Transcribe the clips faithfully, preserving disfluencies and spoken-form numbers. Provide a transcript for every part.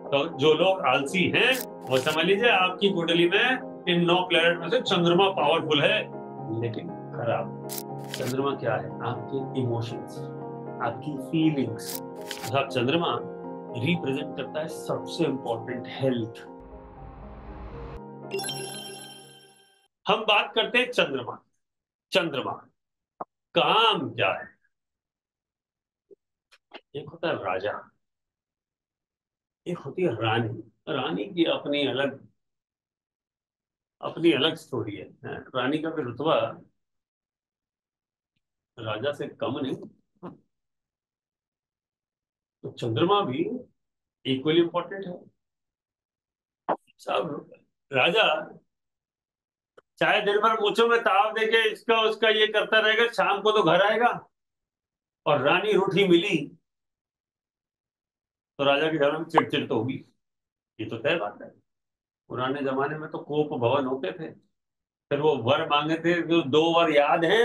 तो जो लोग आलसी हैं वो समझ लीजिए आपकी कुंडली में इन नौ प्लेनेट में से चंद्रमा पावरफुल है। लेकिन खराब चंद्रमा क्या है? आपके इमोशंस, आपकी फीलिंग्स। मतलब चंद्रमा रिप्रेजेंट करता है सबसे इंपॉर्टेंट हेल्थ। हम बात करते हैं चंद्रमा। चंद्रमा काम क्या है? एक होता है राजा, एक होती है रानी। रानी की अपनी अलग अपनी अलग स्टोरी है। हैं? रानी का भी रुतबा राजा से कम नहीं। तो चंद्रमा भी इक्वली इंपॉर्टेंट है। सब राजा चाहे दिन भर मूंछों में ताव देके इसका उसका ये करता रहेगा, शाम को तो घर आएगा। और रानी रूठी मिली तो राजा के घर में चिड़चिड़ तो होगी। ये तो तय बात है। पुराने जमाने में तो कोप भवन होते थे। फिर वो वर मांगे थे, जो दो वर याद हैं?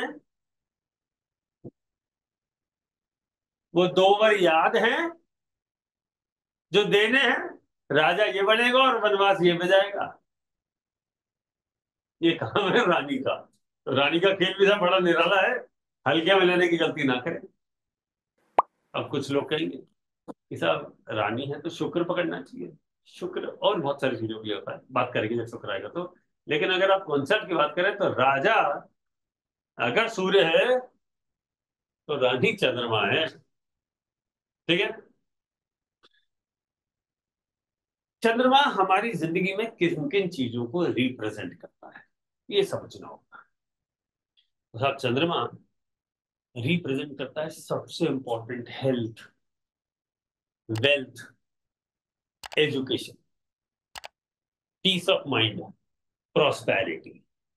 वो दो वर याद हैं जो देने हैं? राजा ये बनेगा और वनवास ये बजाएगा। ये काम है रानी का। तो रानी का खेल भी था बड़ा निराला है। हल्के में लेने की गलती ना करें। अब कुछ लोग कहेंगे कि साहब रानी है तो शुक्र पकड़ना चाहिए। शुक्र और बहुत सारी चीजों के लिए होता है, बात करेंगे जब शुक्र आएगा तो। लेकिन अगर आप कॉन्सेप्ट की बात करें तो राजा अगर सूर्य है तो रानी चंद्रमा है। ठीक है। चंद्रमा हमारी जिंदगी में किन किन चीजों को रिप्रेजेंट करता है, ये समझना होगा। तो साहब चंद्रमा रिप्रेजेंट करता है सबसे important health, wealth, education, peace of mind, prosperity.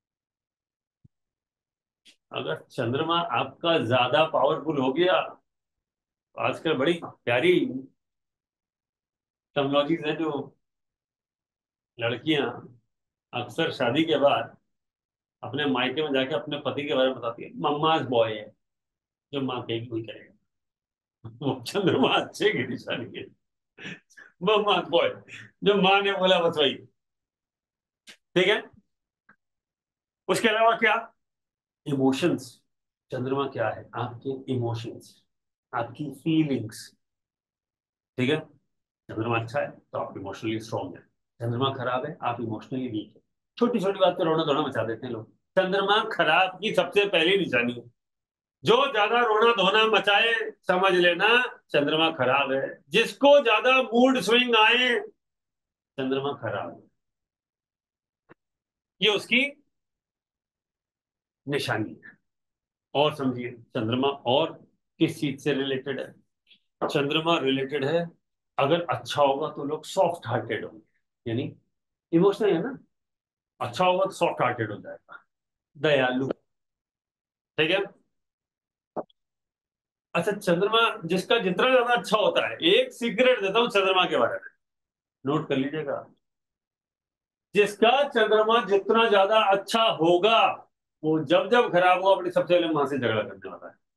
अगर चंद्रमा आपका ज्यादा पावरफुल हो गया, आजकल बड़ी प्यारी टेक्नोलॉजीज है जो लड़कियां अक्सर शादी के बाद अपने मायके में जाके अपने पति के बारे में बताती है, मम्माज बॉय है, जो माँ कहेगी वही करेगा। वो चंद्रमा अच्छे की निशानी है। मम्माज बॉय, जो माँ ने बोला बस वही। ठीक है। उसके अलावा क्या? इमोशंस। चंद्रमा क्या है? आपके इमोशंस, आपकी फीलिंग्स। ठीक है। चंद्रमा अच्छा है तो आप इमोशनली स्ट्रांग है। चंद्रमा खराब है, आप इमोशनली वीक है। छोटी छोटी बात पे रोना धोना मचा देते हैं लोग। चंद्रमा खराब की सबसे पहली निशानी है। जो ज्यादा रोना धोना मचाए, समझ लेना चंद्रमा खराब है। जिसको ज्यादा मूड स्विंग आए, चंद्रमा खराब है। ये उसकी निशानी है। और समझिए चंद्रमा और किस चीज से रिलेटेड है? चंद्रमा रिलेटेड है, अगर अच्छा होगा तो लोग सॉफ्ट हार्टेड होंगे, यानी इमोशनल है ना। अच्छा होगा तो सॉफ्ट हार्टेड हो जाएगा, दयालु। ठीक है। अच्छा चंद्रमा जिसका जितना ज्यादा अच्छा होता है, एक सीक्रेट देता हूं चंद्रमा के बारे में, नोट कर लीजिएगा। जिसका चंद्रमा जितना ज्यादा अच्छा होगा, वो जब जब खराब हो अपनी सबसे पहले मां से झगड़ा करने वाला है।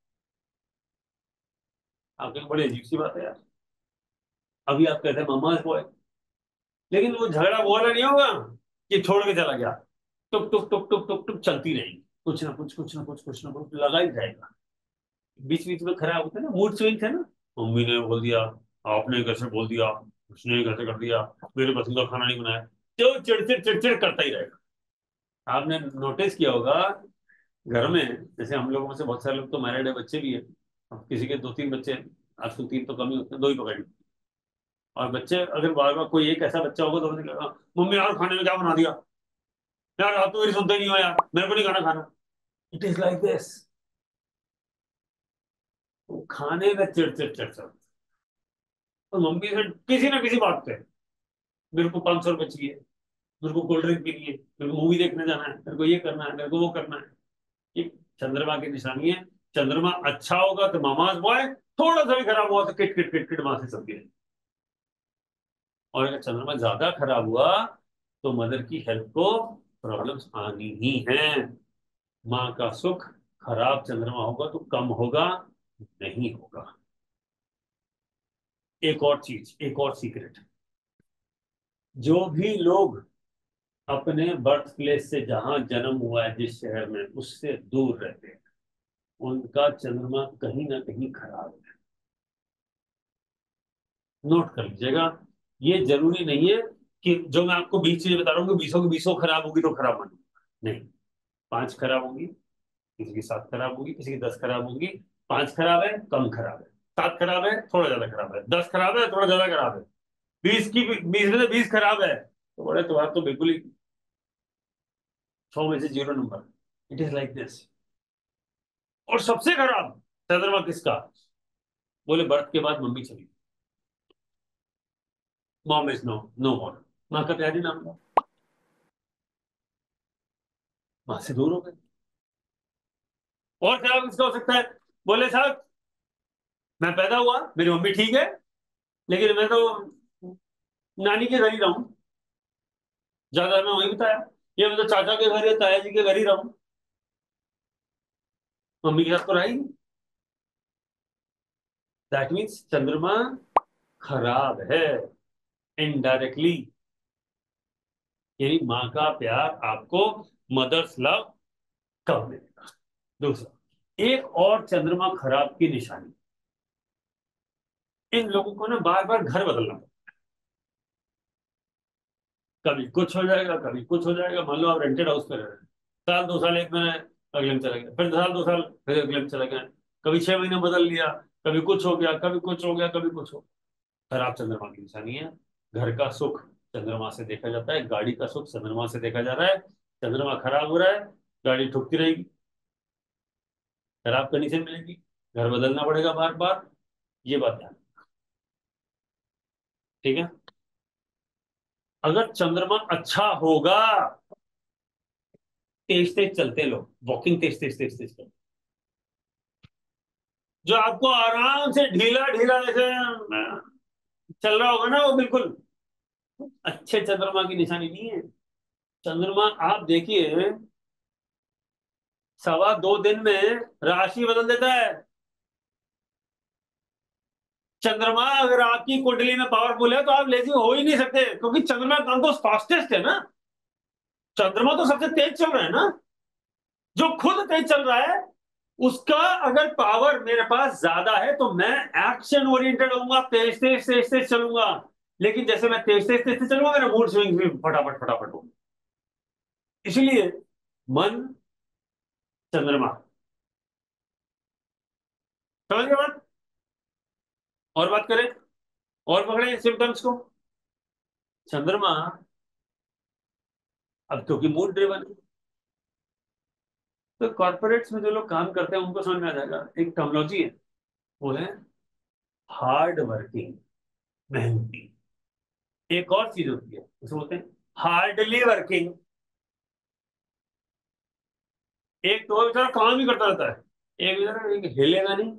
आपके लिए बड़ी अजीब सी बात है यार। अभी आप कहते हैं मम्मा बॉय, लेकिन वो झगड़ा वो वाला नहीं होगा कि छोड़ के चला गया। टुक टुक टुक टुक टुक टुक चलती रहेगी, कुछ ना कुछ कुछ ना कुछ कुछ ना कुछ लगा ही जाएगा। बीच बीच में खराब होता है ना, मूड स्विंग है ना। मम्मी ने बोल दिया, आपने कैसे बोल दिया, उसने कैसे कर दिया, मेरे पसंद का खाना नहीं बनाया, तो चिड़चिड़ चिड़चिड़ करता ही रहेगा। आपने नोटिस किया होगा घर में, जैसे हम लोगों में से बहुत सारे लोग तो मैरिड है, बच्चे भी है। अब किसी के दो तीन बच्चे हैं, आजकल तीन तो कम ही होते हैं, दो ही पकड़ लो। और बच्चे अगर बार बार कोई एक ऐसा बच्चा होगा तो उसने कहा, मम्मी यार खाने में क्या बना दिया, यार आप तो मेरी सुनते नहीं हो, यार मेरे को नहीं खाना खाना। It is like this. खाने में चिड़चिड़ चिड़चिड़। और मम्मी से किसी ना किसी बात पे, मेरे को पांच सौ रुपये चाहिए, मेरे को कोल्ड ड्रिंक पीनी है, मेरे को मूवी देखने जाना है, मेरे को ये करना है, मेरे को वो करना है। ये चंद्रमा की निशानी है। चंद्रमा अच्छा होगा तो मामाज बॉय, थोड़ा सा भी खराब हुआ तो किट किट किट किट मां से चलती है। और अगर चंद्रमा ज्यादा खराब हुआ तो मदर की हेल्थ को प्रॉब्लम्स आनी ही है। माँ का सुख खराब चंद्रमा होगा तो कम होगा नहीं होगा। एक और चीज, एक और सीक्रेट। जो भी लोग अपने बर्थ प्लेस से, जहां जन्म हुआ है जिस शहर में, उससे दूर रहते हैं, उनका चंद्रमा कहीं ना कहीं खराब है। नोट कर लीजिएगा। ये जरूरी नहीं है कि जो मैं आपको बीस चीजें बता रहा हूँ कि बीसों की बीसों खराब होगी तो खराब मानो, नहीं। पांच खराब होंगी, किसी की सात खराब होगी, किसी की दस खराब होगी। पांच खराब है, कम खराब है। सात खराब है, थोड़ा ज्यादा खराब है। दस खराब है, थोड़ा ज्यादा खराब है। बीस की, बीस में से बीस खराब है तो बड़े, तुम्हारा तो बिल्कुल ही सौ में से जीरो नंबर। It is like this. और सबसे खराब चंद्रमा किसका? बोले बर्थ के बाद मम्मी चली, mom is no, no more. माँ का प्यार ही नाम था, माँ से दूर हो गए। और खराब किसका हो सकता है? बोले साहब, मैं पैदा हुआ, मेरी मम्मी ठीक है, लेकिन मैं तो नानी के घर ही रहा हूँ, ज्यादा मैं वहीं बताया। ये मैं तो चाचा के घर या ताया जी के घर ही रहा हूँ, मम्मी के साथ तो रहा ही नहीं। दैट मीन्स चंद्रमा खराब है इनडायरेक्टली। यानी माँ का प्यार आपको, मदर्स लव, कब मिलेगा? दूसरा, एक और चंद्रमा खराब की निशानी, इन लोगों को ना बार बार घर बदलना पड़ता। कभी कुछ हो जाएगा, कभी कुछ हो जाएगा। मान लो आप रेंटेड हाउस में रह रहे हैं, साल दो साल एक महीने, अगले में चले गए, फिर साल दो साल, फिर अगले में चले गए। कभी छह महीने बदल लिया, कभी कुछ हो गया, कभी कुछ हो गया, कभी कुछ हो। खराब चंद्रमा की निशानी है। घर का सुख चंद्रमा से देखा जाता है, गाड़ी का सुख चंद्रमा से देखा जा रहा है। चंद्रमा खराब हो रहा है, गाड़ी ठुकती रहेगी, खराब कंडीशन मिलेगी, घर बदलना पड़ेगा बार बार। ये बात ध्यान, ठीक है। अगर चंद्रमा अच्छा होगा, तेज तेज चलते लोग, वॉकिंग तेज तेज तेज तेज करते, जो आपको आराम से ढीला ढीला जैसे अ, चल रहा होगा ना, वो बिल्कुल अच्छे चंद्रमा की निशानी नहीं है। चंद्रमा आप देखिए, सवा दो दिन में राशि बदल देता है। चंद्रमा अगर आपकी कुंडली में पावरफुल है तो आप लेजी हो ही नहीं सकते, क्योंकि चंद्रमा का तो फास्टेस्ट है ना। चंद्रमा तो सबसे तेज चल रहा है ना। जो खुद तेज चल रहा है, उसका अगर पावर मेरे पास ज्यादा है तो मैं एक्शन ओरिएंटेड होऊंगा, तेज तेज तेज तेज चलूंगा। लेकिन जैसे मैं तेज तेज तेज तेज चलूंगा, मेरा मूड स्विंग भी फटाफट फटाफट होगा। इसलिए मन, चंद्रमा, समझ गए बात? और बात करें, और पकड़े सिम्टम्स को। चंद्रमा, अब क्योंकि मूड ड्रिवन है, तो कॉर्पोरेट्स में जो लोग काम करते हैं उनको समझ में आ जाएगा। एक टर्मिनोलॉजी है, वो है हार्ड वर्किंग, मेहनती। एक और चीज होती है, उसे बोलते हैं हार्डली वर्किंग। एक तो वो बेचारा काम ही करता रहता है, एक बेचारा एक हिलेगा नहीं।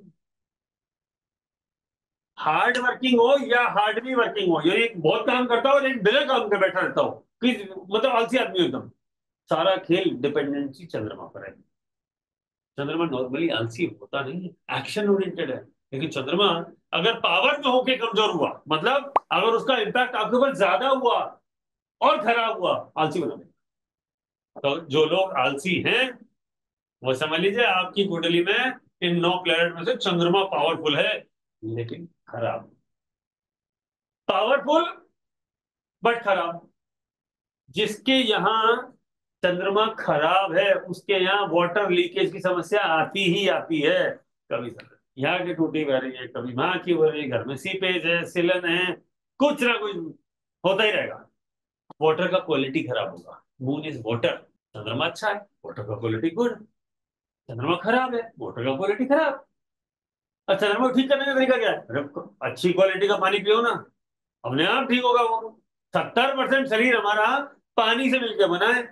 हार्ड वर्किंग हो या हार्डली वर्किंग हो, यानी एक बहुत काम करता हो और एक बिना काम के बैठा रहता हो, कि मतलब आलसी आदमी हो एकदम। सारा खेल डिपेंडेंसी चंद्रमा पर है। चंद्रमा नॉर्मली आलसी होता नहीं है, एक्शन ओरिएंटेड है। लेकिन चंद्रमा अगर पावर में होके कमजोर हुआ, मतलब अगर उसका इम्पैक्ट आपके ऊपर ज्यादा हुआ और खराब हुआ, आलसी बना देगा। तो जो लोग आलसी हैं, वो समझ लीजिए आपकी कुंडली में इन नौ प्लेनेट में से चंद्रमा पावरफुल है, लेकिन खराब। पावरफुल बट खराब। जिसके यहाँ चंद्रमा खराब है, उसके यहाँ वाटर लीकेज की समस्या आती ही आती है। कभी सर यहाँ की टूटी बह रही है, कभी वहां की हो रही है, घर में सीपेज है, सीलन है, कुछ ना कुछ होता ही रहेगा। वाटर का क्वालिटी खराब होगा। Moon is water. चंद्रमा अच्छा है, वाटर का क्वालिटी गुड। चंद्रमा खराब है, वाटर का क्वालिटी खराब। और चंद्रमा को ठीक करने का तरीका क्या है? अरे अच्छी क्वालिटी का पानी पियो ना, अपने आप ठीक होगा वो। सत्तर परसेंट शरीर हमारा पानी से मिलकर बना है,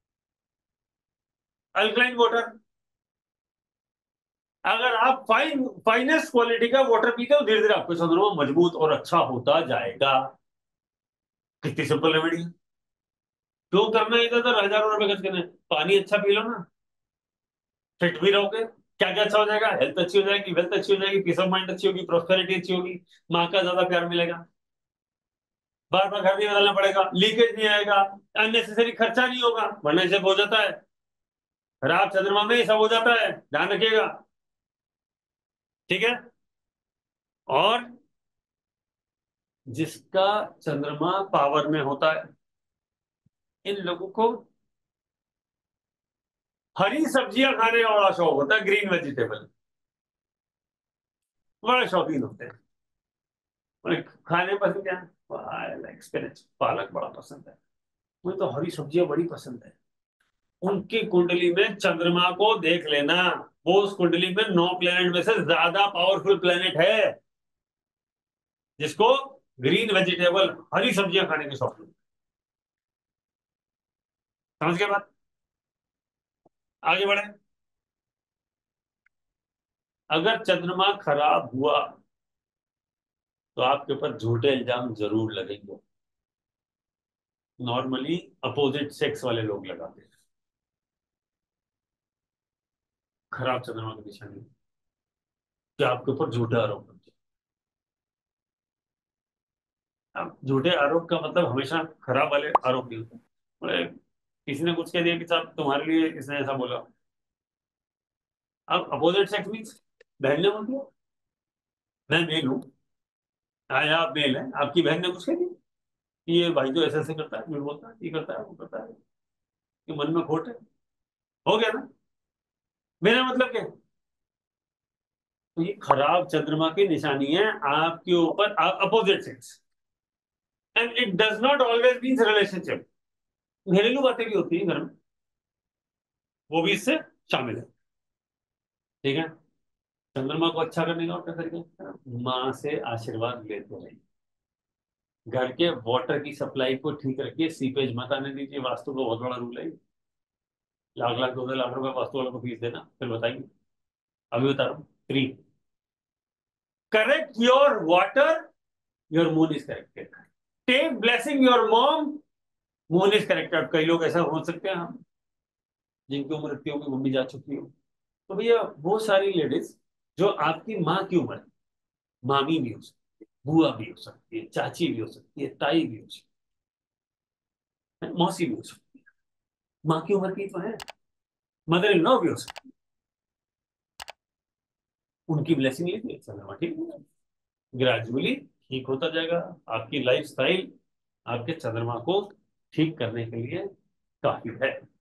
अल्कलाइन वाटर। अगर आप फाइन फाइनेस्ट क्वालिटी का वाटर पीते हो, धीरे धीरे आपका चंद्रमा मजबूत और अच्छा होता जाएगा। कितनी सिंपल रेमेडी है। क्यों करना है इधर उधर हजारों रुपए खर्च करने? पानी अच्छा पी लो ना, फिट भी रहोगे। क्या क्या अच्छा हो जाएगा? हेल्थ अच्छी हो जाएगी, वेल्थ अच्छी हो जाएगी, पीस ऑफ माइंड अच्छी होगी, प्रोस्पेरिटी अच्छी होगी, माँ का ज्यादा प्यार मिलेगा। बार बार घर नहीं बदलना पड़ेगा, लीकेज नहीं आएगा, अननेसेसरी खर्चा नहीं होगा, वरना से हो जाता है। खराब चंद्रमा में ये सब हो जाता है, ध्यान रखिएगा। ठीक है। और जिसका चंद्रमा पावर में होता है, इन लोगों को हरी सब्जियां खाने का बड़ा शौक होता है, ग्रीन वेजिटेबल, बड़ा शौकीन होते हैं। उन्हें खाने पसंद क्या है? आई लाइक स्पिनच, पालक बड़ा पसंद है। मुझे तो हरी सब्जियां बड़ी पसंद है। उनकी कुंडली में चंद्रमा को देख लेना, वो उस कुंडली में नौ प्लेनेट में से ज्यादा पावरफुल प्लेनेट है, जिसको ग्रीन वेजिटेबल, हरी सब्जियां खाने के शौकीन। समझ के बात। आगे बढ़े। अगर चंद्रमा खराब हुआ तो आपके ऊपर झूठे इल्जाम जरूर लगेंगे। नॉर्मली अपोजिट सेक्स वाले लोग लगाते हैं खराब चंद्रमा की निशानी, कि आपके ऊपर झूठे आरोप लगते हैं। अब झूठे आरोप का मतलब हमेशा खराब वाले आरोप नहीं होते। बोले, किसी ने कुछ कह दिया कि साहब तुम्हारे लिए इसने ऐसा बोला। अब अपोजिट सेक्स मीन्स बहन ने बोल दिया, मैं मेल हूँ, आया आप मेल है, आपकी बहन ने कुछ कह दिया कि ये भाई तो ऐसे ऐसे करता है, झूठ बोलता है, ये करता है, वो करता है, कि मन में खोट है। हो गया ना। मेरा मतलब क्या है? तो ये खराब चंद्रमा की निशानी है आपके ऊपर, opposite sex. And it does not always means relationship, घरेलू बातें भी होती हैं घर में, वो भी इससे शामिल है। ठीक है। चंद्रमा को अच्छा करने का और क्या तरीका, माँ से आशीर्वाद लेते रहिए। घर के वाटर की सप्लाई को ठीक रखिए, सीपेज मत आने दीजिए, वास्तु का बहुत बड़ा रूल है ये। लाख लाख दो दो लाख रुपए वास्तु वालों को फीस देना, फिर बताइए। अभी बता रहा हूँ। Three, correct your water, your moon is corrected. Take blessing your mom, moon is corrected. कई लोग ऐसा हो सकते हैं हम, जिनकी उम्र इतनी होगी, मम्मी जा चुकी हो, तो भैया वो सारी लेडीज जो आपकी माँ की उम्र है, मामी भी हो सकती है, बुआ भी हो सकती है, चाची भी हो सकती है, ताई भी हो सकती है, मौसी भी हो सकती है, माँ की उम्र की तो है, मदर इन लॉ भी हो सकती है। उनकी ब्लेसिंग लीजिए, चंद्रमा ठीक है, ग्रेजुअली ठीक होता जाएगा। आपकी लाइफ स्टाइल आपके चंद्रमा को ठीक करने के लिए काफी है।